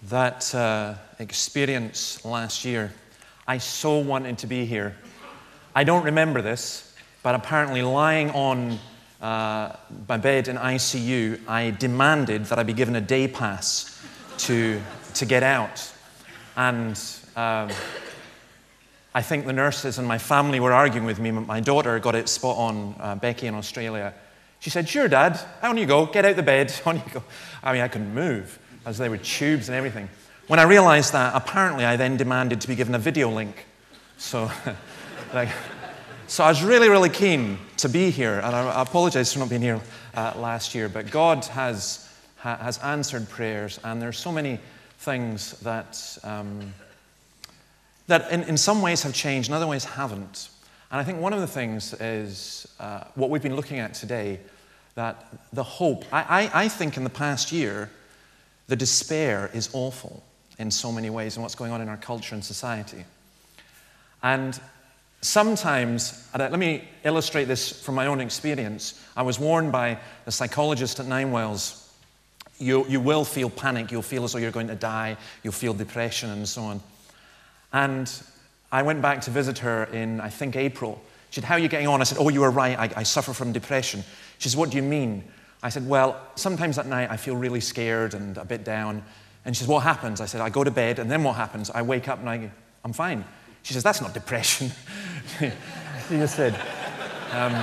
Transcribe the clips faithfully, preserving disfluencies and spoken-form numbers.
that uh, experience last year. I so wanted to be here. I don't remember this, but apparently lying on uh, my bed in I C U, I demanded that I be given a day pass to, to get out. And um, I think the nurses and my family were arguing with me. My daughter got it spot on, uh, Becky in Australia. She said, "Sure, Dad, on you go, get out the bed, on you go." I mean, I couldn't move, as there were tubes and everything. When I realized that, apparently I then demanded to be given a video link. So, like, so I was really, really keen to be here, and I, I apologize for not being here uh, last year, but God has, ha, has answered prayers, and there's so many things that, um, that in, in some ways have changed, in other ways haven't. And I think one of the things is uh, what we've been looking at today, that the hope, I, I, I think in the past year, the despair is awful in so many ways in what's going on in our culture and society. And sometimes, let me illustrate this from my own experience. I was warned by the psychologist at Nine Wells, you, you will feel panic, you'll feel as though you're going to die, you'll feel depression and so on. And I went back to visit her in, I think, April. She said, "How are you getting on?" I said, "Oh, you were right, I, I suffer from depression." She said, "What do you mean?" I said, "Well, sometimes at night I feel really scared and a bit down." And she says, "What happens?" I said, "I go to bed, and then what happens? I wake up and I, I'm fine." She says, "That's not depression." She just said. Um,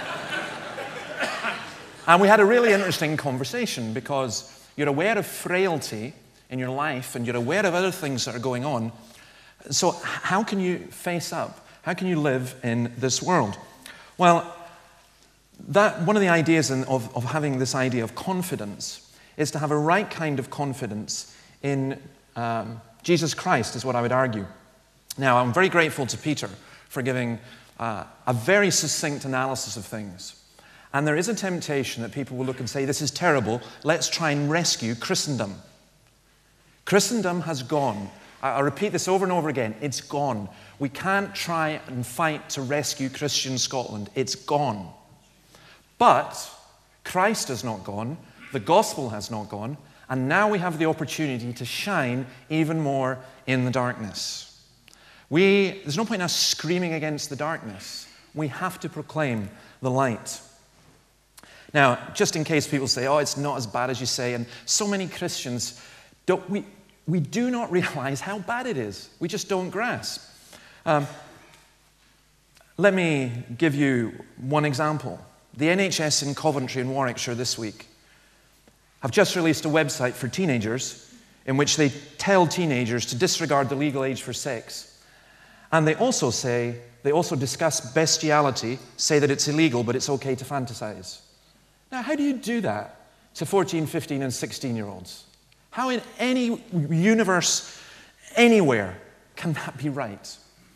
and we had a really interesting conversation, because you're aware of frailty in your life, and you're aware of other things that are going on. So how can you face up? How can you live in this world? Well, that one of the ideas in, of, of having this idea of confidence is to have a right kind of confidence in um, Jesus Christ, is what I would argue. Now, I'm very grateful to Peter for giving uh, a very succinct analysis of things. And there is a temptation that people will look and say, "This is terrible, let's try and rescue Christendom." Christendom has gone. I repeat this over and over again. It's gone. We can't try and fight to rescue Christian Scotland. It's gone. But Christ has not gone. The gospel has not gone. And now we have the opportunity to shine even more in the darkness. We, there's no point in us screaming against the darkness. We have to proclaim the light. Now, just in case people say, "Oh, it's not as bad as you say," and so many Christians don't, we, we do not realize how bad it is. We just don't grasp. Um, let me give you one example. The N H S in Coventry and Warwickshire this week have just released a website for teenagers in which they tell teenagers to disregard the legal age for sex. And they also say, they also discuss bestiality, say that it's illegal, but it's okay to fantasize. Now, how do you do that to fourteen, fifteen, and sixteen-year-olds? How in any universe, anywhere, can that be right?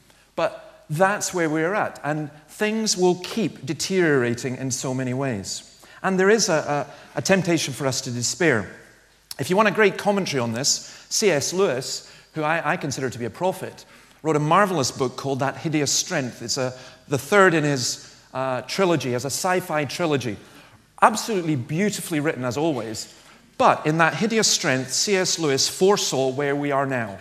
But that's where we're at, and things will keep deteriorating in so many ways. And there is a, a, a temptation for us to despair. If you want a great commentary on this, C S Lewis, who I, I consider to be a prophet, wrote a marvelous book called That Hideous Strength. It's a, the third in his uh, trilogy, as a sci-fi trilogy. Absolutely beautifully written, as always. But in That Hideous Strength, C S Lewis foresaw where we are now.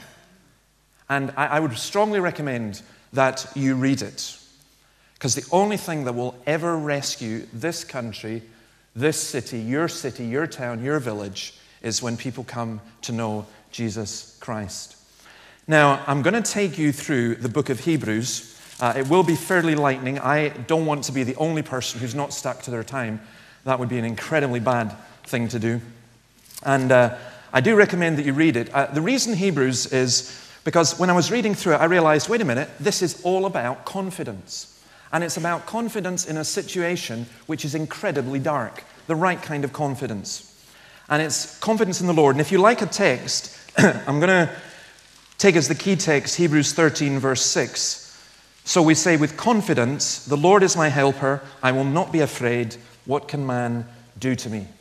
And I, I would strongly recommend that you read it. Because the only thing that will ever rescue this country, this city, your city, your town, your village, is when people come to know Jesus Christ. Now, I'm going to take you through the book of Hebrews. Uh, it will be fairly lightning. I don't want to be the only person who's not stuck to their time. That would be an incredibly bad thing to do. And uh, I do recommend that you read it. Uh, the reason Hebrews is because when I was reading through it, I realized, wait a minute, this is all about confidence. And it's about confidence in a situation which is incredibly dark, the right kind of confidence. And it's confidence in the Lord. And if you like a text, I'm going to take as the key text Hebrews thirteen, verse six. So we say, "With confidence, the Lord is my helper. I will not be afraid. What can man do to me?"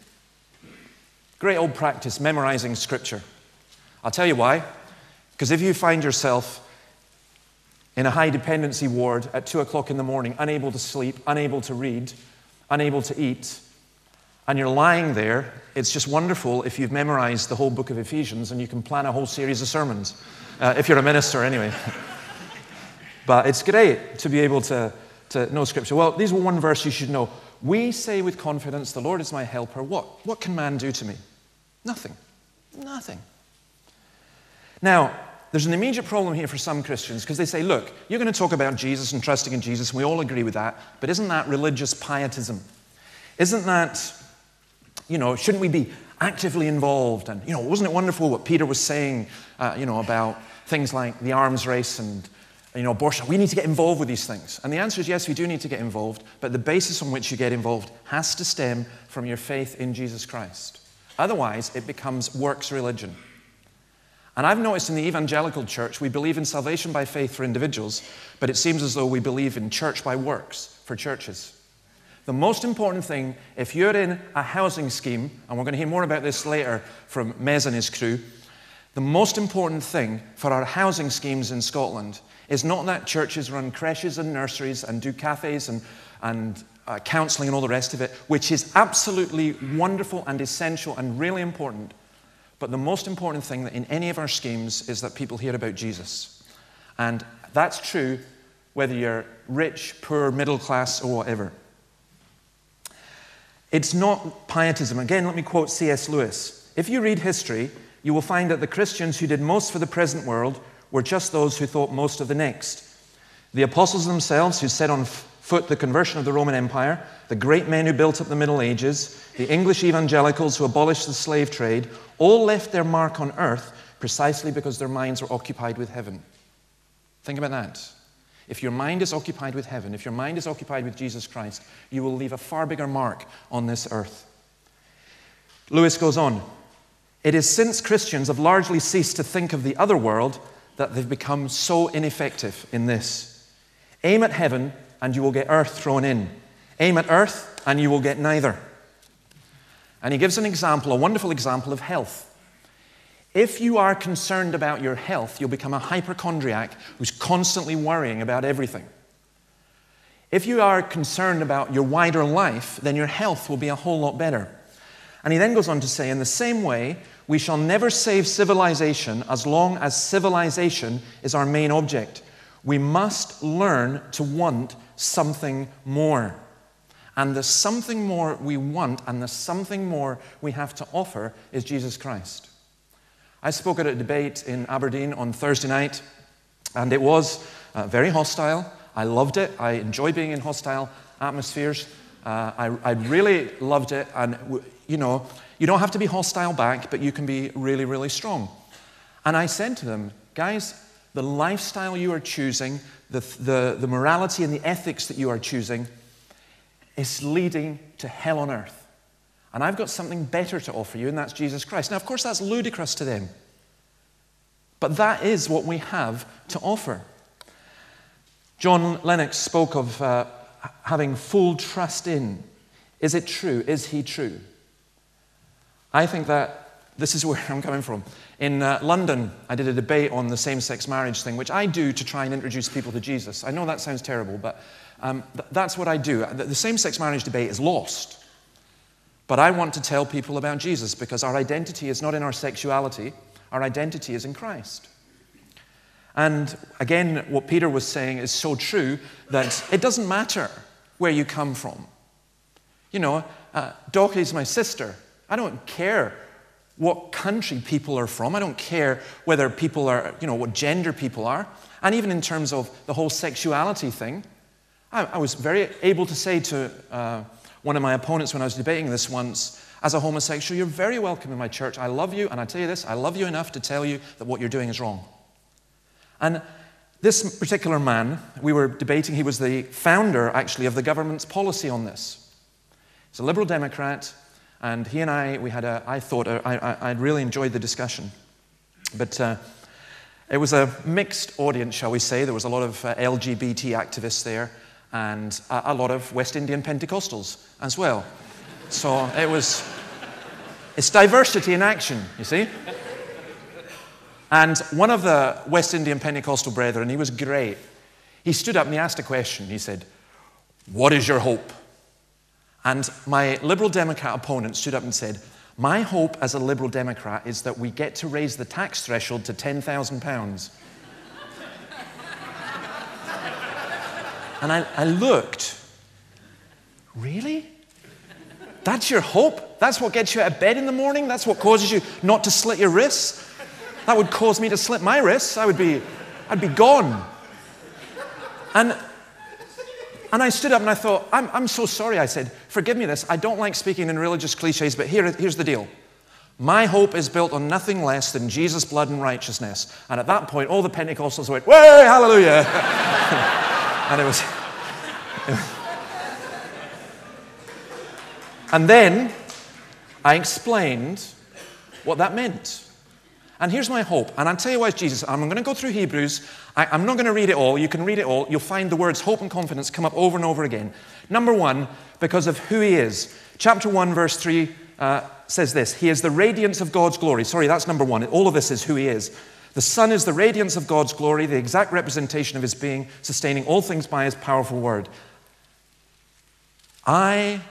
Great old practice, memorizing scripture. I'll tell you why. Because if you find yourself in a high dependency ward at two o'clock in the morning, unable to sleep, unable to read, unable to eat, and you're lying there, it's just wonderful if you've memorized the whole book of Ephesians and you can plan a whole series of sermons, uh, if you're a minister anyway. But it's great to be able to, to know Scripture. Well, these are one verse you should know. We say with confidence, the Lord is my helper. What? What can man do to me? Nothing. Nothing. Now, there's an immediate problem here for some Christians because they say, look, you're going to talk about Jesus and trusting in Jesus, and we all agree with that, but isn't that religious pietism? Isn't that, you know, shouldn't we be actively involved? And, you know, wasn't it wonderful what Peter was saying, uh, you know, about things like the arms race and, you know, abortion? We need to get involved with these things. And the answer is yes, we do need to get involved, but the basis on which you get involved has to stem from your faith in Jesus Christ. Otherwise, it becomes works religion. And I've noticed in the evangelical church, we believe in salvation by faith for individuals, but it seems as though we believe in church by works for churches. The most important thing, if you're in a housing scheme, and we're going to hear more about this later from Mez and his crew, the most important thing for our housing schemes in Scotland is not that churches run creches and nurseries and do cafes and, and uh, counselling and all the rest of it, which is absolutely wonderful and essential and really important. But the most important thing that in any of our schemes is that people hear about Jesus. And that's true whether you're rich, poor, middle class, or whatever. It's not pietism. Again, let me quote C S Lewis. If you read history, you will find that the Christians who did most for the present world were just those who thought most of the next. The apostles themselves, who set on foot the conversion of the Roman Empire, the great men who built up the Middle Ages, the English evangelicals who abolished the slave trade, all left their mark on earth precisely because their minds were occupied with heaven. Think about that. If your mind is occupied with heaven, if your mind is occupied with Jesus Christ, you will leave a far bigger mark on this earth. Lewis goes on, it is since Christians have largely ceased to think of the other world that they've become so ineffective in this. Aim at heaven and you will get earth thrown in. Aim at earth and you will get neither. And he gives an example, a wonderful example of health. If you are concerned about your health, you'll become a hypochondriac who's constantly worrying about everything. If you are concerned about your wider life, then your health will be a whole lot better. And he then goes on to say, in the same way, we shall never save civilization as long as civilization is our main object. We must learn to want something more. And the something more we want and the something more we have to offer is Jesus Christ. I spoke at a debate in Aberdeen on Thursday night, and it was uh, very hostile. I loved it. I enjoy being in hostile atmospheres. Uh, I, I really loved it, and you know, you don't have to be hostile back, but you can be really, really strong. And I said to them, guys, the lifestyle you are choosing, the, the, the morality and the ethics that you are choosing is leading to hell on earth. And I've got something better to offer you, and that's Jesus Christ. Now, of course, that's ludicrous to them. But that is what we have to offer. John Lennox spoke of uh, having full trust in. Is it true? Is he true? I think that this is where I'm coming from. In uh, London, I did a debate on the same-sex marriage thing, which I do to try and introduce people to Jesus. I know that sounds terrible, but um, th that's what I do. The, the same-sex marriage debate is lost. But I want to tell people about Jesus because our identity is not in our sexuality. Our identity is in Christ. And again, what Peter was saying is so true that it doesn't matter where you come from. You know, uh, Doc is my sister. I don't care what country people are from. I don't care whether people are, you know, what gender people are. And even in terms of the whole sexuality thing, I, I was very able to say to uh, one of my opponents when I was debating this once, as a homosexual, you're very welcome in my church. I love you, and I tell you this, I love you enough to tell you that what you're doing is wrong. And this particular man, we were debating, he was the founder, actually, of the government's policy on this. He's a Liberal Democrat, and he and I, we had a, I thought, a, I, I really enjoyed the discussion. But uh, it was a mixed audience, shall we say. There was a lot of uh, L G B T activists there, and a, a lot of West Indian Pentecostals as well. So it was, it's diversity in action, you see. And one of the West Indian Pentecostal brethren, he was great. He stood up and he asked a question. He said, "What is your hope?" And my Liberal Democrat opponent stood up and said, my hope as a Liberal Democrat is that we get to raise the tax threshold to ten thousand pounds. And I, I looked, really? That's your hope? That's what gets you out of bed in the morning? That's what causes you not to slit your wrists? That would cause me to slit my wrists. I would be, I'd be gone. And, and I stood up and I thought, I'm, I'm so sorry. I said, forgive me this. I don't like speaking in religious cliches, but here, here's the deal. My hope is built on nothing less than Jesus' blood and righteousness. And at that point, all the Pentecostals went, way, hallelujah. And it was, it was... And then I explained what that meant. And here's my hope. And I'll tell you why it's Jesus. I'm going to go through Hebrews. I, I'm not going to read it all. You can read it all. You'll find the words hope and confidence come up over and over again. Number one, because of who he is. Chapter one, verse three uh, says this. He is the radiance of God's glory. Sorry, that's number one. All of this is who he is. The Son is the radiance of God's glory, the exact representation of his being, sustaining all things by his powerful word. I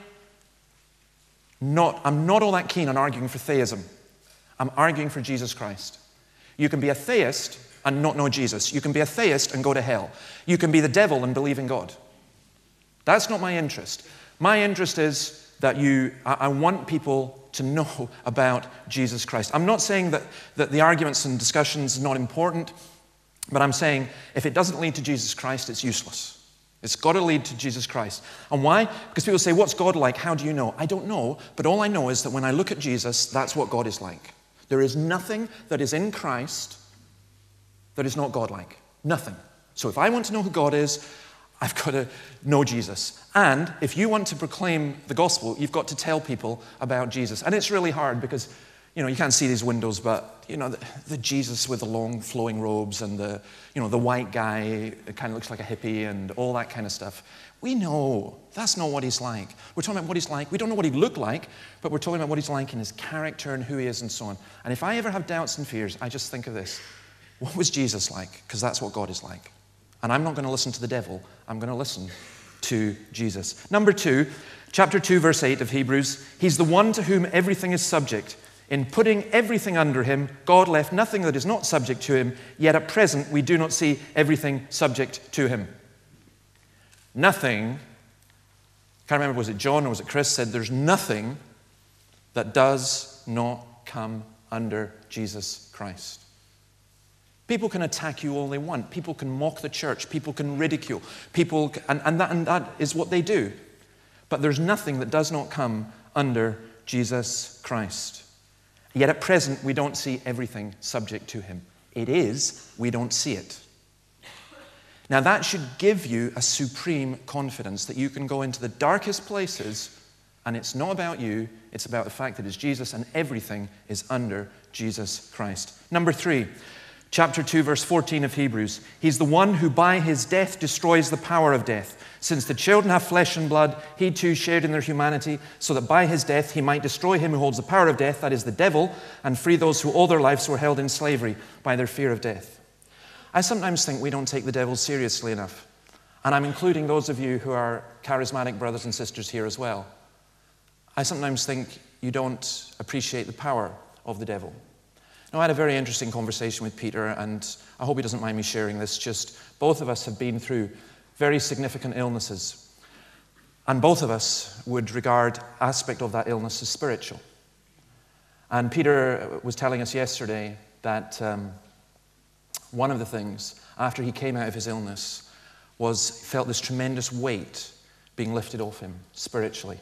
not, I'm not all that keen on arguing for theism. I'm arguing for Jesus Christ. You can be a theist and not know Jesus. You can be a theist and go to hell. You can be the devil and believe in God. That's not my interest. My interest is that you, I, I want people to know about Jesus Christ. I'm not saying that, that the arguments and discussions are not important, but I'm saying if it doesn't lead to Jesus Christ, it's useless. It's got to lead to Jesus Christ. And why? Because people say, what's God like? How do you know? I don't know, but all I know is that when I look at Jesus, that's what God is like. There is nothing that is in Christ that is not God-like. Nothing. So if I want to know who God is, I've got to know Jesus. And if you want to proclaim the gospel, you've got to tell people about Jesus. And it's really hard because, you know, you can't see these windows, but, you know, the, the Jesus with the long flowing robes and the, you know, the white guy, it kind of looks like a hippie and all that kind of stuff. We know that's not what he's like. We're talking about what he's like. We don't know what he'd look like, but we're talking about what he's like in his character and who he is and so on. And if I ever have doubts and fears, I just think of this. What was Jesus like? Because that's what God is like. And I'm not going to listen to the devil. I'm going to listen to Jesus. Number two, chapter two, verse eight of Hebrews. He's the one to whom everything is subject. In putting everything under him, God left nothing that is not subject to him. Yet at present, we do not see everything subject to him. Nothing, I can't remember, was it John or was it Chris, said there's nothing that does not come under Jesus Christ. People can attack you all they want. People can mock the church. People can ridicule. People, and, and, that, and that is what they do. But there's nothing that does not come under Jesus Christ. Yet at present, we don't see everything subject to him. It is, we don't see it. Now that should give you a supreme confidence that you can go into the darkest places and it's not about you, it's about the fact that it's Jesus and everything is under Jesus Christ. Number three, chapter two, verse fourteen of Hebrews. He's the one who by his death destroys the power of death. Since the children have flesh and blood, he too shared in their humanity, so that by his death he might destroy him who holds the power of death, that is the devil, and free those who all their lives were held in slavery by their fear of death. I sometimes think we don't take the devil seriously enough. And I'm including those of you who are charismatic brothers and sisters here as well. I sometimes think you don't appreciate the power of the devil. Now, I had a very interesting conversation with Peter, and I hope he doesn't mind me sharing this. Just both of us have been through very significant illnesses. And both of us would regard aspect of that illness as spiritual. And Peter was telling us yesterday that um, one of the things, after he came out of his illness, was he felt this tremendous weight being lifted off him spiritually.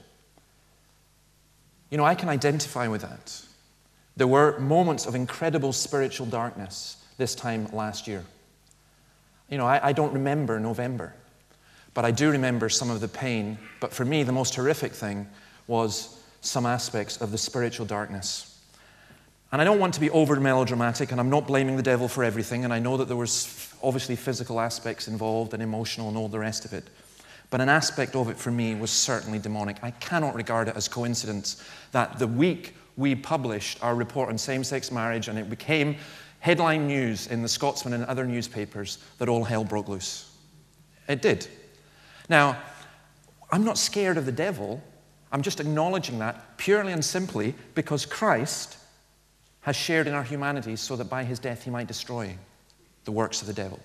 You know, I can identify with that. There were moments of incredible spiritual darkness this time last year. You know, I, I don't remember November, but I do remember some of the pain. But for me, the most horrific thing was some aspects of the spiritual darkness. And I don't want to be over melodramatic, and I'm not blaming the devil for everything, and I know that there was obviously physical aspects involved and emotional and all the rest of it. But an aspect of it for me was certainly demonic. I cannot regard it as coincidence that the week we published our report on same-sex marriage and it became headline news in the Scotsman and other newspapers that all hell broke loose. It did. Now, I'm not scared of the devil. I'm just acknowledging that purely and simply because Christ has shared in our humanity so that by his death he might destroy the works of the devil.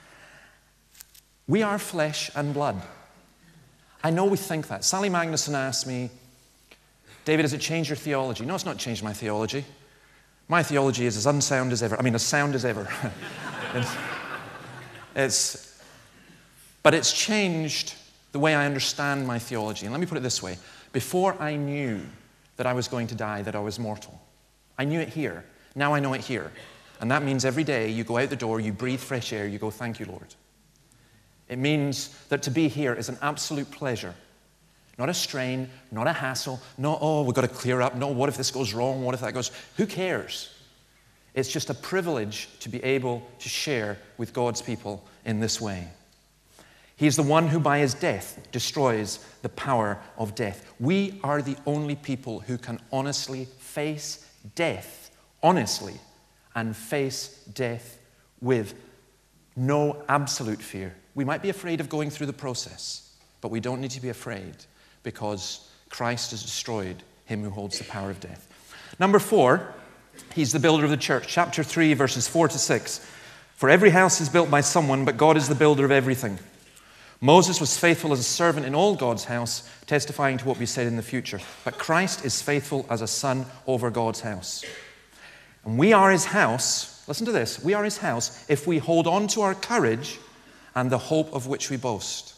We are flesh and blood. I know we think that. Sally Magnuson asked me, David, has it changed your theology? No, it's not changed my theology. My theology is as unsound as ever. I mean, as sound as ever. it's, it's, but it's changed the way I understand my theology. And let me put it this way. Before I knew that I was going to die, that I was mortal. I knew it here. Now I know it here. And that means every day you go out the door, you breathe fresh air, you go, thank you, Lord. It means that to be here is an absolute pleasure. Not a strain, not a hassle, not, oh, we've got to clear up, no, what if this goes wrong, what if that goes, who cares? It's just a privilege to be able to share with God's people in this way. He is the one who by his death destroys the power of death. We are the only people who can honestly face death, honestly, and face death with no absolute fear. We might be afraid of going through the process, but we don't need to be afraid because Christ has destroyed him who holds the power of death. Number four, he's the builder of the church. Chapter three, verses four to six. For every house is built by someone, but God is the builder of everything. Moses was faithful as a servant in all God's house, testifying to what we said in the future. But Christ is faithful as a son over God's house. And we are his house, listen to this, we are his house if we hold on to our courage and the hope of which we boast.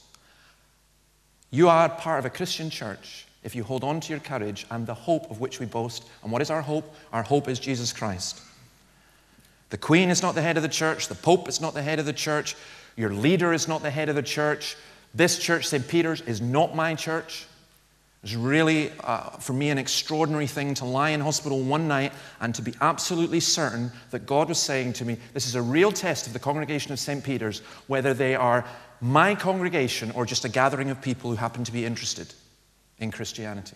You are part of a Christian church if you hold on to your courage and the hope of which we boast. And what is our hope? Our hope is Jesus Christ. The Queen is not the head of the church. The Pope is not the head of the church. Your leader is not the head of the church. This church, Saint Peter's, is not my church. It's really, uh, for me, an extraordinary thing to lie in hospital one night and to be absolutely certain that God was saying to me, this is a real test of the congregation of Saint Peter's, whether they are my congregation or just a gathering of people who happen to be interested in Christianity.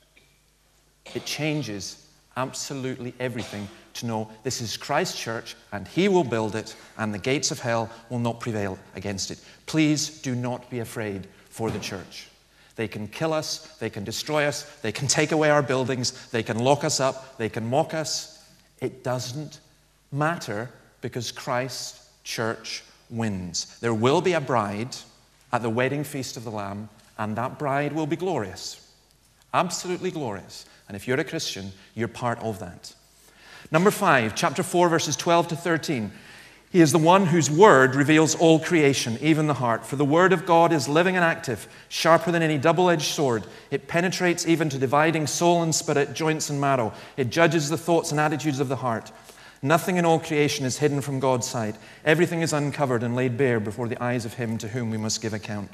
It changes absolutely everything to know this is Christ's church and he will build it and the gates of hell will not prevail against it. Please do not be afraid for the church. They can kill us, they can destroy us, they can take away our buildings, they can lock us up, they can mock us. It doesn't matter because Christ's church wins. There will be a bride at the wedding feast of the Lamb, and that bride will be glorious, absolutely glorious. And if you're a Christian, you're part of that. Number five, chapter four, verses twelve to thirteen. He is the one whose word reveals all creation, even the heart. For the word of God is living and active, sharper than any double-edged sword. It penetrates even to dividing soul and spirit, joints and marrow. It judges the thoughts and attitudes of the heart. Nothing in all creation is hidden from God's sight. Everything is uncovered and laid bare before the eyes of him to whom we must give account.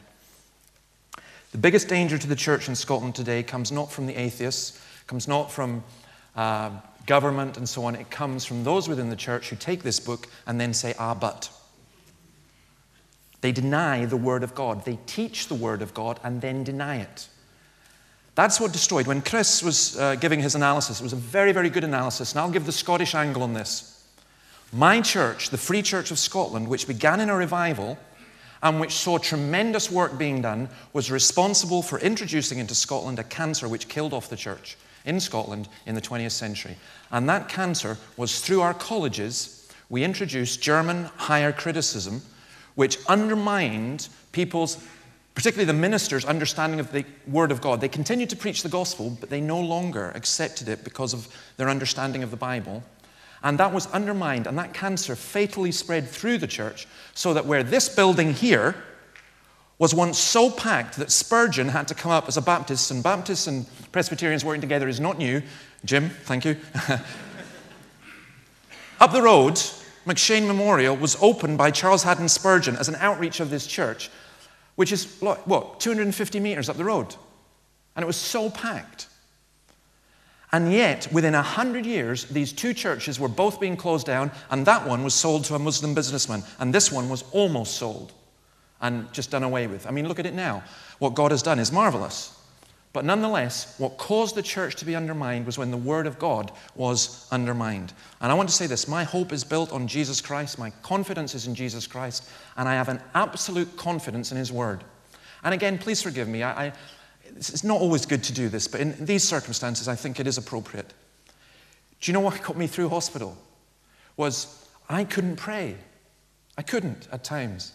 The biggest danger to the church in Scotland today comes not from the atheists, comes not from uh, government and so on. It comes from those within the church who take this book and then say, ah, but. They deny the word of God. They teach the word of God and then deny it. That's what destroyed. When Chris was uh, giving his analysis, it was a very, very good analysis, and I'll give the Scottish angle on this. My church, the Free Church of Scotland, which began in a revival and which saw tremendous work being done, was responsible for introducing into Scotland a cancer which killed off the church in Scotland in the twentieth century. And that cancer was through our colleges. We introduced German higher criticism, which undermined people's, particularly the ministers' understanding of the Word of God. They continued to preach the gospel, but they no longer accepted it because of their understanding of the Bible. And that was undermined, and that cancer fatally spread through the church, so that where this building here was once so packed that Spurgeon had to come up as a Baptist, and Baptists and Presbyterians working together is not new. Jim, thank you. Up the road, McShane Memorial was opened by Charles Haddon Spurgeon as an outreach of this church, which is, what, two hundred fifty meters up the road. And it was so packed. And yet, within a hundred years, these two churches were both being closed down, and that one was sold to a Muslim businessman, and this one was almost sold and just done away with. I mean, look at it now. What God has done is marvelous. But nonetheless, what caused the church to be undermined was when the Word of God was undermined. And I want to say this, my hope is built on Jesus Christ, my confidence is in Jesus Christ, and I have an absolute confidence in His Word. And again, please forgive me, I, I, it's not always good to do this, but in these circumstances, I think it is appropriate. Do you know what got me through hospital? Was I couldn't pray. I couldn't at times.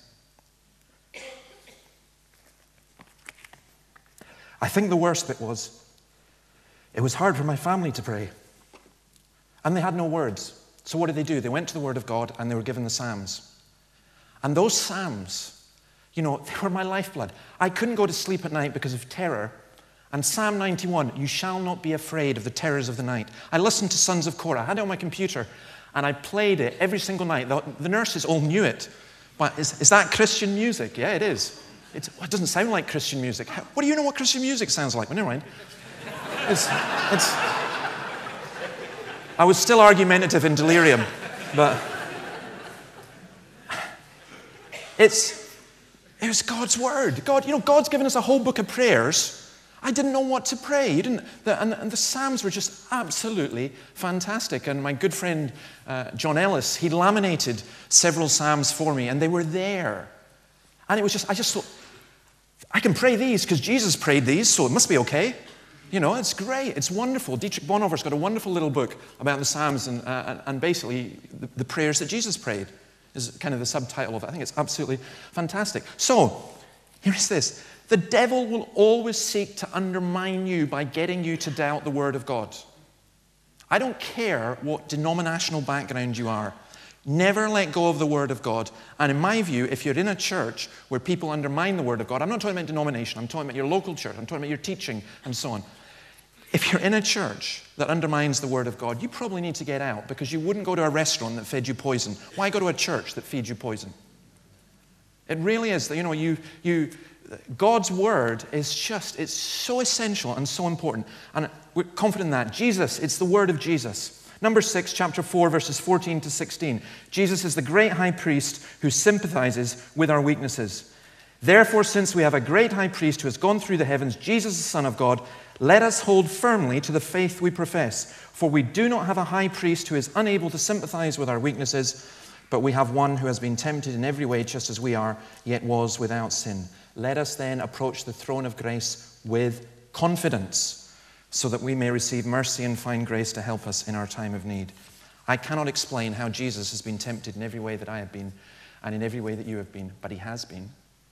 I think the worst bit was, it was hard for my family to pray. And they had no words. So what did they do? They went to the Word of God and they were given the Psalms. And those Psalms, you know, they were my lifeblood. I couldn't go to sleep at night because of terror. And Psalm ninety-one, you shall not be afraid of the terrors of the night. I listened to Sons of Korah. I had it on my computer and I played it every single night. The, the nurses all knew it. But is, is that Christian music? Yeah, it is. It's, well, it doesn't sound like Christian music. How, what do you know what Christian music sounds like? Well, never mind. It's, it's, I was still argumentative in delirium, but it's, it was God's word. God, you know, God's given us a whole book of prayers. I didn't know what to pray. You didn't, the, and, and the Psalms were just absolutely fantastic. And my good friend uh, John Ellis, he laminated several Psalms for me, and they were there. And it was just, I just thought, I can pray these because Jesus prayed these, so it must be okay. You know, it's great. It's wonderful. Dietrich Bonhoeffer's got a wonderful little book about the Psalms and, uh, and basically the, the prayers that Jesus prayed is kind of the subtitle of it. I think it's absolutely fantastic. So, here's this. The devil will always seek to undermine you by getting you to doubt the Word of God. I don't care what denominational background you are. Never let go of the Word of God. And in my view, if you're in a church where people undermine the Word of God, I'm not talking about denomination, I'm talking about your local church, I'm talking about your teaching and so on. If you're in a church that undermines the Word of God, you probably need to get out because you wouldn't go to a restaurant that fed you poison. Why go to a church that feeds you poison? It really is. You know, you, you, God's Word is just, it's so essential and so important. And we're confident in that. Jesus, it's the Word of Jesus. Number six, chapter four, verses fourteen to sixteen. Jesus is the great high priest who sympathizes with our weaknesses. Therefore, since we have a great high priest who has gone through the heavens, Jesus, the Son of God, let us hold firmly to the faith we profess. For we do not have a high priest who is unable to sympathize with our weaknesses, but we have one who has been tempted in every way just as we are, yet was without sin. Let us then approach the throne of grace with confidence, so that we may receive mercy and find grace to help us in our time of need. I cannot explain how Jesus has been tempted in every way that I have been and in every way that you have been, but he has been.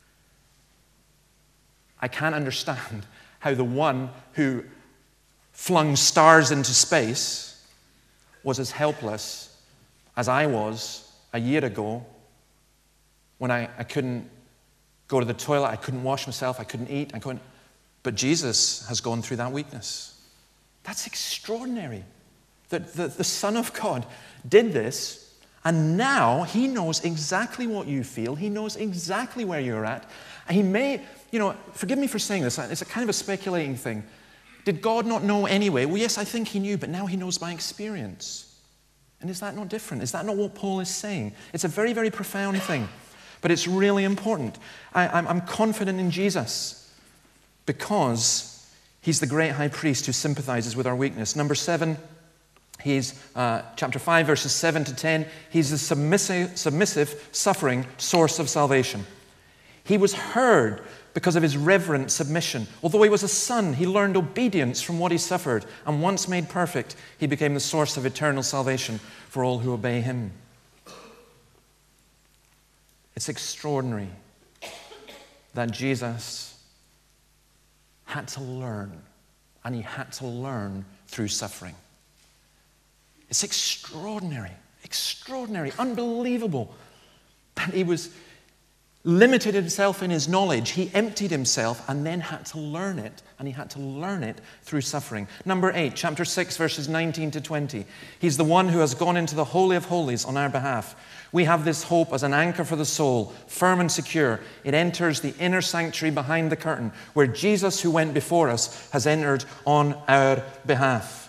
I can't understand how the one who flung stars into space was as helpless as I was a year ago when I, I couldn't go to the toilet, I couldn't wash myself, I couldn't eat, I couldn't. But Jesus has gone through that weakness. That's extraordinary. That the, the Son of God did this, and now he knows exactly what you feel. He knows exactly where you're at. And he may, you know, forgive me for saying this, it's a kind of a speculating thing. Did God not know anyway? Well, yes, I think he knew, but now he knows by experience. And is that not different? Is that not what Paul is saying? It's a very, very profound thing, but it's really important. I, I'm, I'm confident in Jesus because he's the great high priest who sympathizes with our weakness. Number seven, he's, uh, chapter five, verses seven to ten, he's the submissive, submissive, suffering source of salvation. He was heard because of his reverent submission. Although he was a son, he learned obedience from what he suffered, and once made perfect, he became the source of eternal salvation for all who obey him. It's extraordinary that Jesus had to learn, and he had to learn through suffering. It's extraordinary, extraordinary, unbelievable that he was limited himself in his knowledge. He emptied himself and then had to learn it, and he had to learn it through suffering. Number eight, chapter six, verses nineteen to twenty. He's the one who has gone into the Holy of Holies on our behalf. We have this hope as an anchor for the soul, firm and secure. It enters the inner sanctuary behind the curtain, where Jesus, who went before us, has entered on our behalf.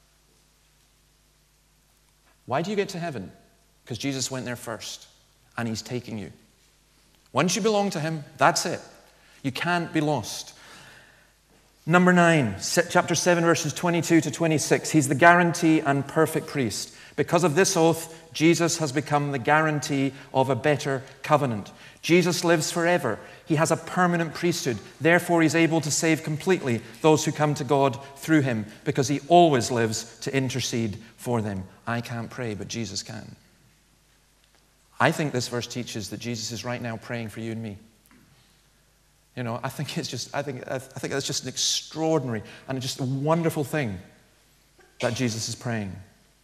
Why do you get to heaven? Because Jesus went there first, and he's taking you. Once you belong to him, that's it. You can't be lost. Number nine, chapter seven, verses twenty-two to twenty-six. He's the guarantee and perfect priest. Because of this oath, Jesus has become the guarantee of a better covenant. Jesus lives forever. He has a permanent priesthood. Therefore, he's able to save completely those who come to God through him, because he always lives to intercede for them. I can't pray, but Jesus can. I think this verse teaches that Jesus is right now praying for you and me. You know, I think it's just, I think, I think that's just an extraordinary and just a wonderful thing that Jesus is praying.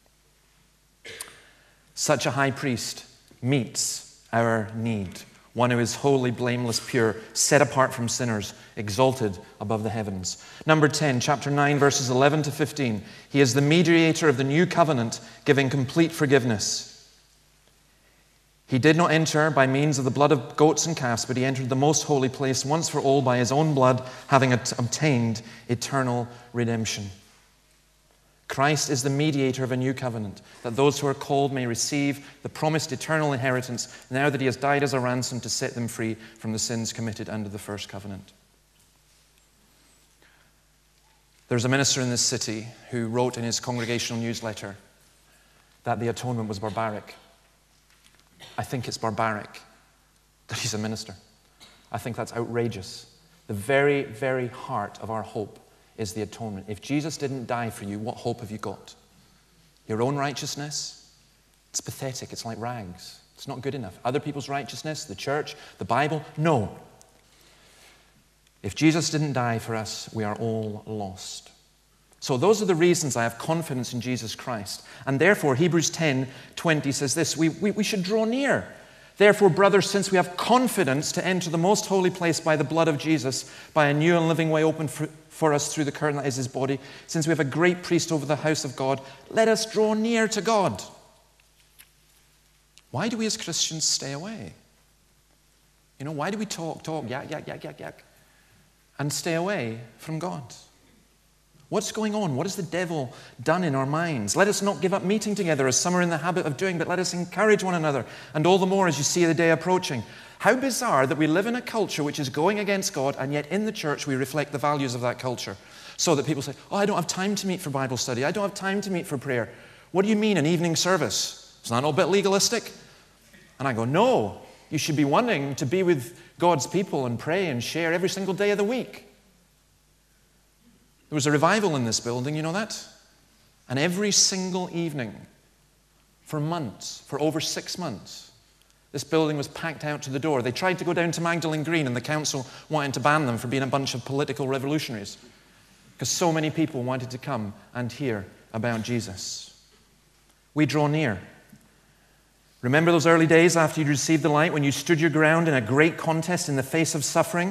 Such a high priest meets our need. One who is holy, blameless, pure, set apart from sinners, exalted above the heavens. Number ten, chapter nine, verses eleven to fifteen. He is the mediator of the new covenant, giving complete forgiveness. He did not enter by means of the blood of goats and calves, but he entered the most holy place once for all by his own blood, having obtained eternal redemption. Christ is the mediator of a new covenant, that those who are called may receive the promised eternal inheritance now that he has died as a ransom to set them free from the sins committed under the first covenant. There's a minister in this city who wrote in his congregational newsletter that the atonement was barbaric. I think it's barbaric that he's a minister. I think that's outrageous. The very, very heart of our hope is the atonement. If Jesus didn't die for you, what hope have you got? Your own righteousness? It's pathetic. It's like rags. It's not good enough. Other people's righteousness, the church, the Bible? No. If Jesus didn't die for us, we are all lost. So those are the reasons I have confidence in Jesus Christ. And therefore, Hebrews ten twenty says this, we, we, we should draw near. Therefore, brothers, since we have confidence to enter the most holy place by the blood of Jesus, by a new and living way opened for, for us through the curtain that is his body, since we have a great priest over the house of God, let us draw near to God. Why do we as Christians stay away? You know, why do we talk, talk, yak, yak, yak, yak, yak, and stay away from God? What's going on? What has the devil done in our minds? Let us not give up meeting together as some are in the habit of doing, but let us encourage one another, and all the more as you see the day approaching. How bizarre that we live in a culture which is going against God, and yet in the church we reflect the values of that culture. So that people say, oh, I don't have time to meet for Bible study. I don't have time to meet for prayer. What do you mean, an evening service? Is that not a bit legalistic? And I go, no, you should be wanting to be with God's people and pray and share every single day of the week. There was a revival in this building, you know that? And every single evening, for months, for over six months, this building was packed out to the door. They tried to go down to Magdalen Green, and the council wanted to ban them for being a bunch of political revolutionaries, because so many people wanted to come and hear about Jesus. We draw near. Remember those early days after you'd received the light, when you stood your ground in a great contest in the face of suffering?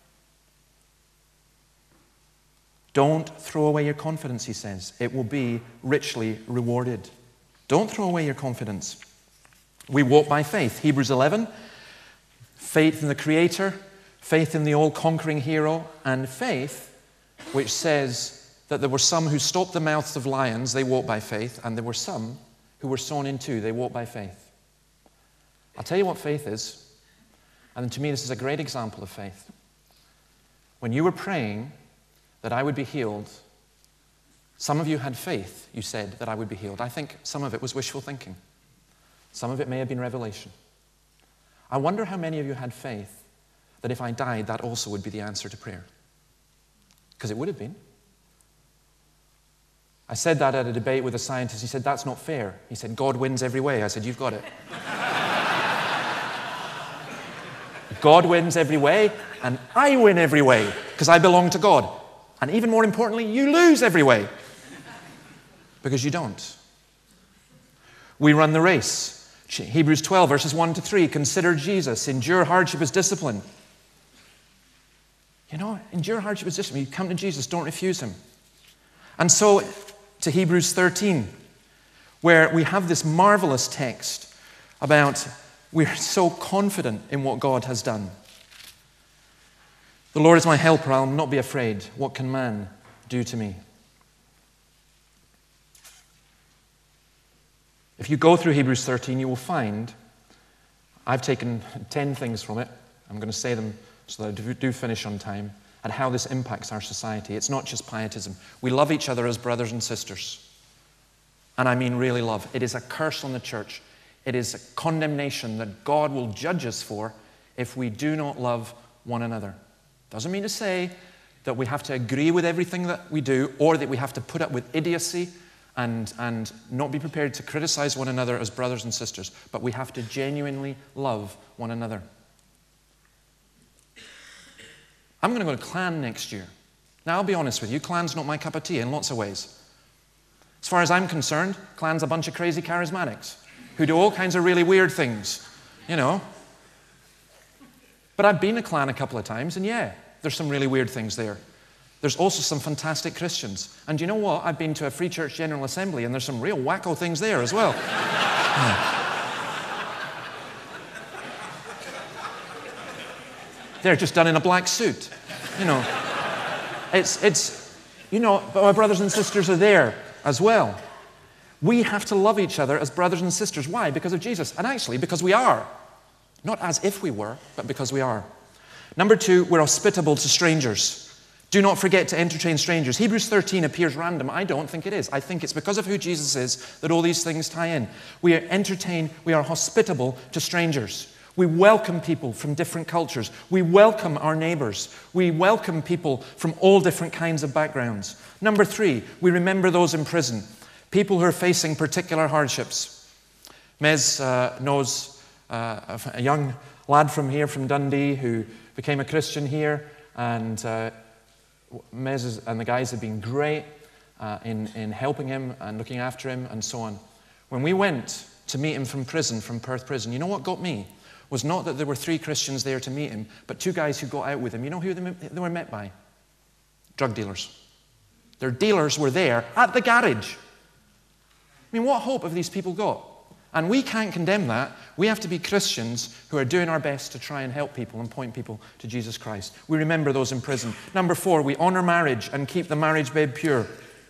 Don't throw away your confidence, he says. It will be richly rewarded. Don't throw away your confidence. We walk by faith. Hebrews eleven, faith in the Creator, faith in the all-conquering hero, and faith which says that there were some who stopped the mouths of lions, they walked by faith, and there were some who were sown in two, they walked by faith. I'll tell you what faith is, and to me this is a great example of faith. When you were praying that I would be healed, some of you had faith, you said, that I would be healed. I think some of it was wishful thinking. Some of it may have been revelation. I wonder how many of you had faith that if I died, that also would be the answer to prayer. Because it would have been. I said that at a debate with a scientist. He said, that's not fair. He said, God wins every way. I said, you've got it. God wins every way, and I win every way, because I belong to God. And even more importantly, you lose every way, because you don't. We run the race. Hebrews twelve, verses one to three, consider Jesus, endure hardship as discipline. You know, endure hardship as discipline. You come to Jesus, don't refuse him. And so to Hebrews thirteen, where we have this marvelous text about we're so confident in what God has done. The Lord is my helper, I'll not be afraid. What can man do to me? If you go through Hebrews thirteen, you will find, I've taken ten things from it. I'm going to say them so that I do finish on time, and how this impacts our society. It's not just pietism. We love each other as brothers and sisters. And I mean really love. It is a curse on the church. It is a condemnation that God will judge us for if we do not love one another. Doesn't mean to say that we have to agree with everything that we do, or that we have to put up with idiocy and, and not be prepared to criticize one another as brothers and sisters. But we have to genuinely love one another. I'm going to go to Clan next year. Now, I'll be honest with you, Clan's not my cup of tea in lots of ways. As far as I'm concerned, Clan's a bunch of crazy charismatics who do all kinds of really weird things, you know. But I've been to Clan a couple of times, and yeah, there's some really weird things there. There's also some fantastic Christians. And you know what? I've been to a Free Church General Assembly, and there's some real wacko things there as well. They're just done in a black suit, you know. It's, it's, you know, but my brothers and sisters are there as well. We have to love each other as brothers and sisters. Why? Because of Jesus. And actually, because we are. Not as if we were, but because we are. Number two, we're hospitable to strangers. Do not forget to entertain strangers. Hebrews thirteen appears random. I don't think it is. I think it's because of who Jesus is that all these things tie in. We are entertain, we are hospitable to strangers. We welcome people from different cultures. We welcome our neighbors. We welcome people from all different kinds of backgrounds. Number three, we remember those in prison, people who are facing particular hardships. Mez uh, knows uh, a young lad from here, from Dundee, who became a Christian here, and uh, Mez is, and the guys have been great uh, in, in helping him and looking after him and so on. When we went to meet him from prison, from Perth prison, you know what got me? Was not that there were three Christians there to meet him, but two guys who got out with him. You know who they, they were met by? Drug dealers. Their dealers were there at the garage. I mean, what hope have these people got? And we can't condemn that. We have to be Christians who are doing our best to try and help people and point people to Jesus Christ. We remember those in prison. Number four, we honor marriage and keep the marriage bed pure.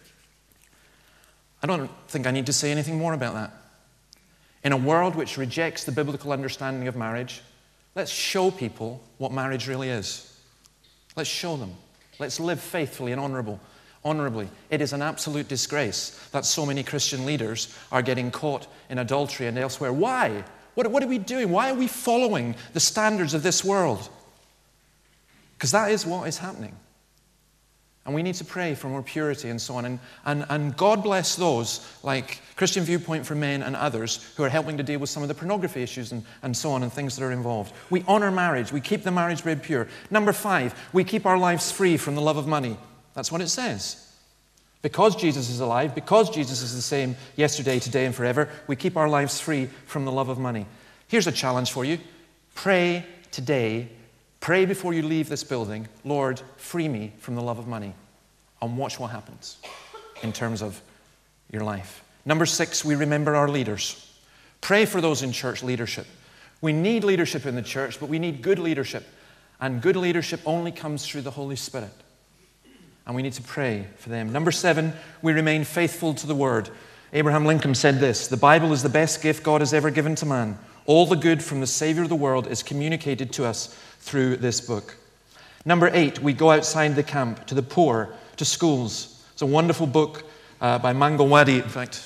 I don't think I need to say anything more about that. In a world which rejects the biblical understanding of marriage, let's show people what marriage really is. Let's show them. Let's live faithfully and honorable. Honorably. It is an absolute disgrace that so many Christian leaders are getting caught in adultery and elsewhere. Why? What, what are we doing? Why are we following the standards of this world? Because that is what is happening. And we need to pray for more purity and so on. And, and, and God bless those like Christian Viewpoint for Men and others who are helping to deal with some of the pornography issues and, and so on and things that are involved. We honor marriage. We keep the marriage bed pure. Number five, we keep our lives free from the love of money. That's what it says. Because Jesus is alive, because Jesus is the same yesterday, today, and forever, we keep our lives free from the love of money. Here's a challenge for you. Pray today, pray before you leave this building, Lord, free me from the love of money. And watch what happens in terms of your life. Number six, we remember our leaders. Pray for those in church leadership. We need leadership in the church, but we need good leadership. And good leadership only comes through the Holy Spirit. And we need to pray for them. Number seven, we remain faithful to the Word. Abraham Lincoln said this, "The Bible is the best gift God has ever given to man. All the good from the Savior of the world is communicated to us through this book." Number eight, we go outside the camp, to the poor, to schools. It's a wonderful book uh, by Mangalwadi, in fact.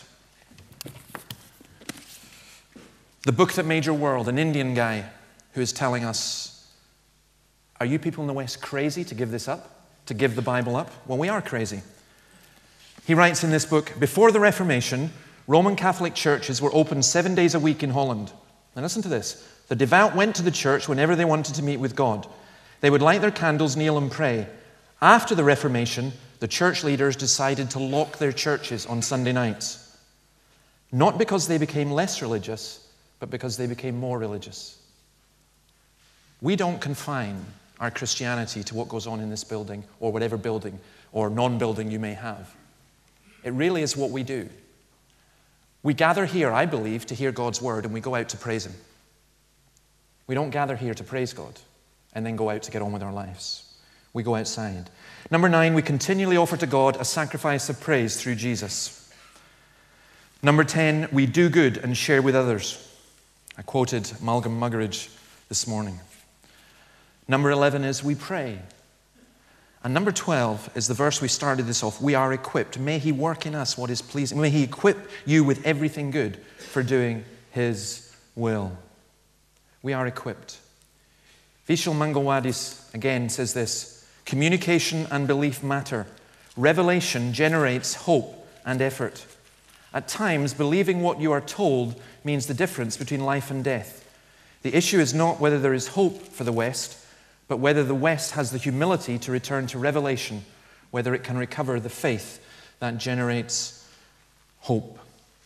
The Book That Made Your World, an Indian guy who is telling us, are you people in the West crazy to give this up? To give the Bible up? Well, we are crazy. He writes in this book, before the Reformation, Roman Catholic churches were open seven days a week in Holland. Now listen to this. The devout went to the church whenever they wanted to meet with God. They would light their candles, kneel and pray. After the Reformation, the church leaders decided to lock their churches on Sunday nights. Not because they became less religious, but because they became more religious. We don't confine our Christianity to what goes on in this building or whatever building or non-building you may have. It really is what we do. We gather here, I believe, to hear God's word and we go out to praise Him. We don't gather here to praise God and then go out to get on with our lives. We go outside. Number nine, we continually offer to God a sacrifice of praise through Jesus. Number ten, we do good and share with others. I quoted Malcolm Muggeridge this morning. Number eleven is we pray. And number twelve is the verse we started this off. We are equipped. May he work in us what is pleasing. May he equip you with everything good for doing his will. We are equipped. Vishal Mangalwadis again says this: communication and belief matter. Revelation generates hope and effort. At times, believing what you are told means the difference between life and death. The issue is not whether there is hope for the West, but whether the West has the humility to return to revelation, whether it can recover the faith that generates hope.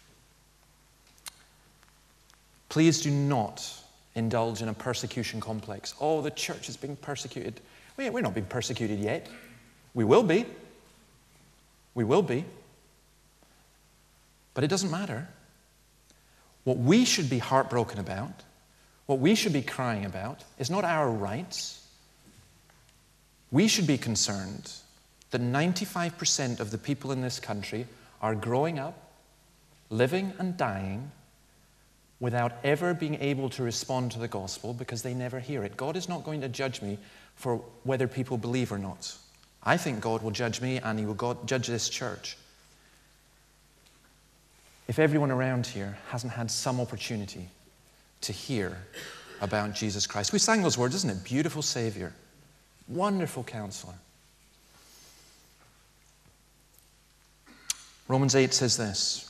Please do not indulge in a persecution complex. Oh, the church is being persecuted. We're not being persecuted yet. We will be. We will be. But it doesn't matter. What we should be heartbroken about, what we should be crying about, is not our rights. We should be concerned that ninety-five percent of the people in this country are growing up, living and dying, without ever being able to respond to the gospel because they never hear it. God is not going to judge me for whether people believe or not. I think God will judge me, and he will God judge this church if everyone around here hasn't had some opportunity to hear about Jesus Christ. We sang those words, isn't it? Beautiful Savior, wonderful Counselor. Romans eight says this.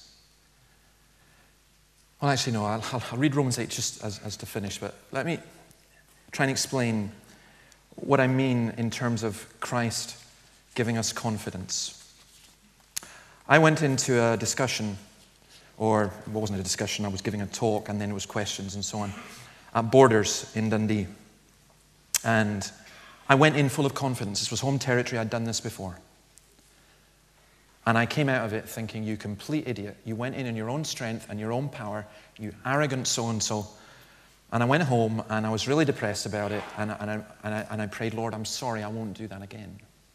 Well, actually, no, I'll, I'll read Romans eight just as, as to finish, but let me try and explain what I mean in terms of Christ giving us confidence. I went into a discussion, or it wasn't a discussion, I was giving a talk, and then it was questions and so on, at Borders in Dundee. And I went in full of confidence. This was home territory, I'd done this before. And I came out of it thinking, you complete idiot. You went in in your own strength and your own power, you arrogant so-and-so. And I went home and I was really depressed about it. And I, and, I, and, I, and I prayed, Lord, I'm sorry, I won't do that again.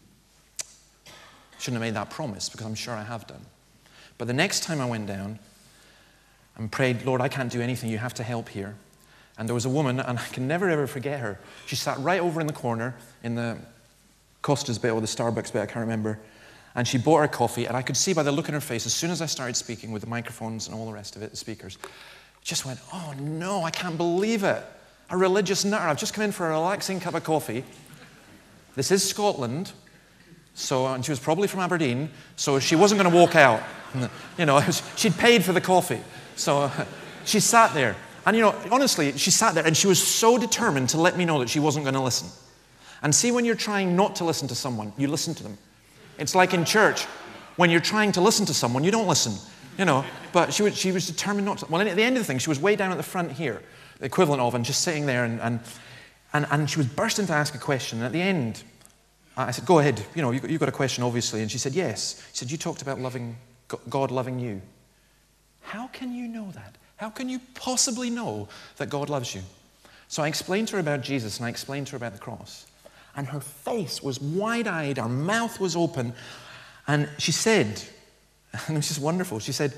Shouldn't have made that promise because I'm sure I have done. But the next time I went down and prayed, Lord, I can't do anything. You have to help here. And there was a woman, and I can never ever forget her. She sat right over in the corner in the Costa's bit or the Starbucks bit, I can't remember. And she bought her coffee, and I could see by the look in her face, as soon as I started speaking with the microphones and all the rest of it, the speakers, just went, oh no, I can't believe it. A religious nutter. I've just come in for a relaxing cup of coffee. This is Scotland. So, and she was probably from Aberdeen, so she wasn't going to walk out. You know, she'd paid for the coffee. So uh, she sat there. And you know, honestly, she sat there and she was so determined to let me know that she wasn't going to listen. And see, when you're trying not to listen to someone, you listen to them. It's like in church. When you're trying to listen to someone, you don't listen. You know, but she was, she was determined not to. Well, at the end of the thing, she was way down at the front here, the equivalent of, and just sitting there, and, and, and, and she was bursting to ask a question. And at the end, I said, go ahead, you know, you, you've got a question, obviously. And she said, yes. She said, you talked about loving God loving you. How can you know that? How can you possibly know that God loves you? So I explained to her about Jesus, and I explained to her about the cross. And her face was wide-eyed, her mouth was open, and she said, and it was just wonderful, she said,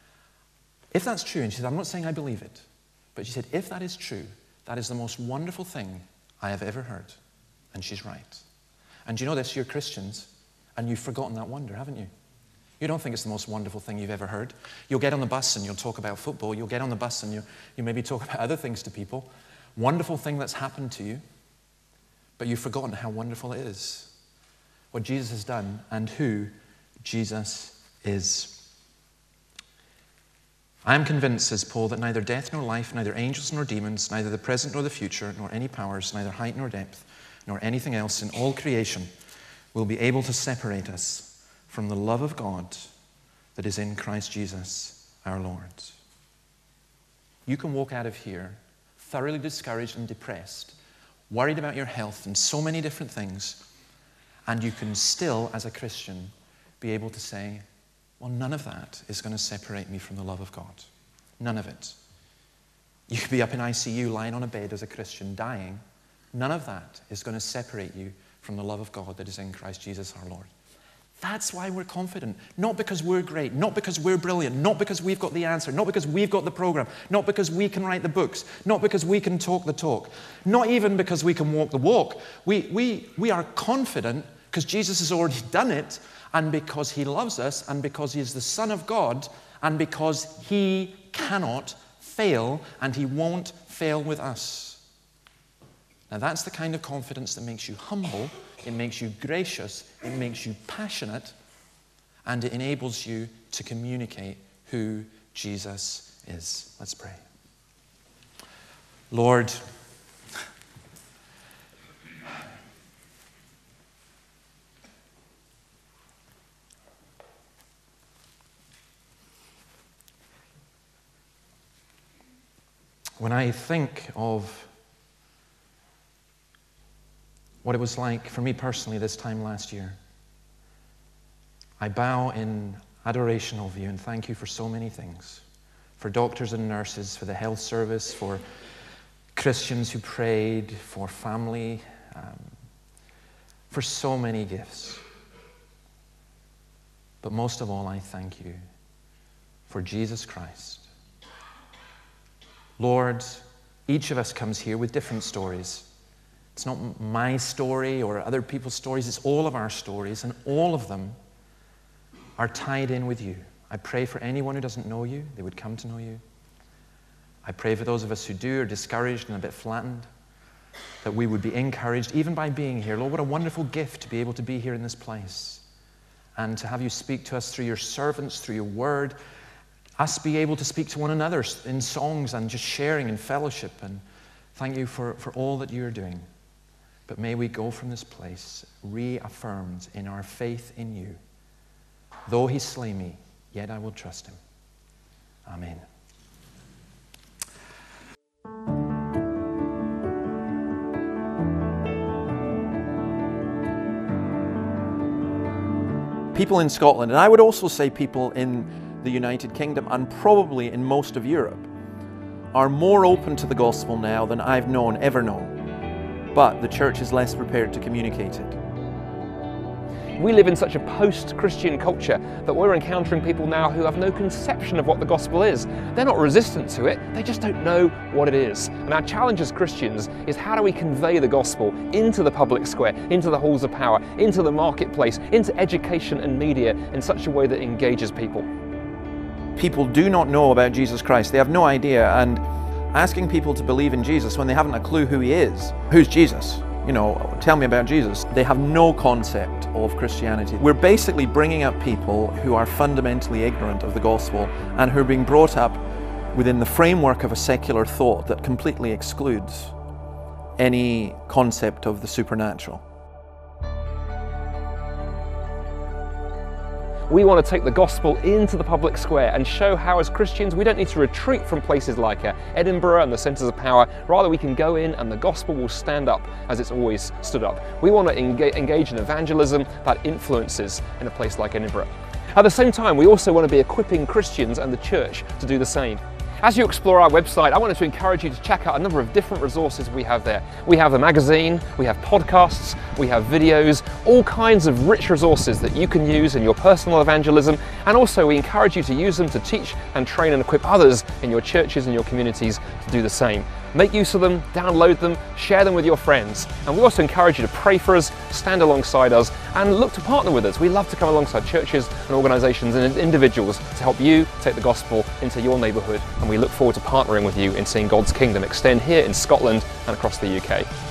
if that's true, and she said, I'm not saying I believe it, but she said, if that is true, that is the most wonderful thing I have ever heard. And she's right. And do you know this? You're Christians, and you've forgotten that wonder, haven't you? You don't think it's the most wonderful thing you've ever heard. You'll get on the bus and you'll talk about football. You'll get on the bus and you, you maybe talk about other things to people. Wonderful thing that's happened to you, but you've forgotten how wonderful it is. What Jesus has done and who Jesus is. I am convinced, says Paul, that neither death nor life, neither angels nor demons, neither the present nor the future, nor any powers, neither height nor depth, nor anything else in all creation will be able to separate us from the love of God that is in Christ Jesus our Lord. You can walk out of here thoroughly discouraged and depressed, worried about your health and so many different things, and you can still, as a Christian, be able to say, well, none of that is going to separate me from the love of God. None of it. You could be up in I C U lying on a bed as a Christian dying. None of that is going to separate you from the love of God that is in Christ Jesus our Lord. That's why we're confident. Not because we're great, not because we're brilliant, not because we've got the answer, not because we've got the program, not because we can write the books, not because we can talk the talk, not even because we can walk the walk. We, we, we are confident Because Jesus has already done it, and because he loves us, and because he is the Son of God, and because he cannot fail, and he won't fail with us. Now that's the kind of confidence that makes you humble, it makes you gracious, it makes you passionate, and it enables you to communicate who Jesus is. Let's pray. Lord, when I think of what it was like for me personally this time last year, I bow in adoration of you and thank you for so many things. For doctors and nurses, for the health service, for Christians who prayed, for family, um, for so many gifts. But most of all, I thank you for Jesus Christ. Lord, each of us comes here with different stories. It's not my story or other people's stories, it's all of our stories, and all of them are tied in with you. I pray for anyone who doesn't know you, they would come to know you. I pray for those of us who do are discouraged and a bit flattened, that we would be encouraged even by being here. Lord, what a wonderful gift to be able to be here in this place and to have you speak to us through your servants, through your word, us be able to speak to one another in songs and just sharing and fellowship. And thank you for, for all that you are doing. But may we go from this place reaffirmed in our faith in you. Though he slay me, yet I will trust him. Amen. People in Scotland, and I would also say people in the United Kingdom and probably in most of Europe, are more open to the gospel now than I've known, ever known. But the church is less prepared to communicate it. We live in such a post-Christian culture that we're encountering people now who have no conception of what the gospel is. They're not resistant to it, they just don't know what it is. And our challenge as Christians is how do we convey the gospel into the public square, into the halls of power, into the marketplace, into education and media in such a way that engages people. People do not know about Jesus Christ. They have no idea, and asking people to believe in Jesus when they haven't a clue who he is. Who's Jesus? You know, tell me about Jesus. They have no concept of Christianity. We're basically bringing up people who are fundamentally ignorant of the gospel and who are being brought up within the framework of a secular thought that completely excludes any concept of the supernatural. We want to take the gospel into the public square and show how as Christians we don't need to retreat from places like uh, Edinburgh and the centres of power. Rather we can go in and the gospel will stand up as it's always stood up. We want to engage, engage in evangelism that influences in a place like Edinburgh. At the same time, we also want to be equipping Christians and the church to do the same. As you explore our website, I wanted to encourage you to check out a number of different resources we have there. We have a magazine, we have podcasts, we have videos, all kinds of rich resources that you can use in your personal evangelism, and also we encourage you to use them to teach and train and equip others in your churches and your communities to do the same. Make use of them, download them, share them with your friends. And we also encourage you to pray for us, stand alongside us, and look to partner with us. We love to come alongside churches and organisations and individuals to help you take the gospel into your neighbourhood. And we look forward to partnering with you in seeing God's kingdom extend here in Scotland and across the U K.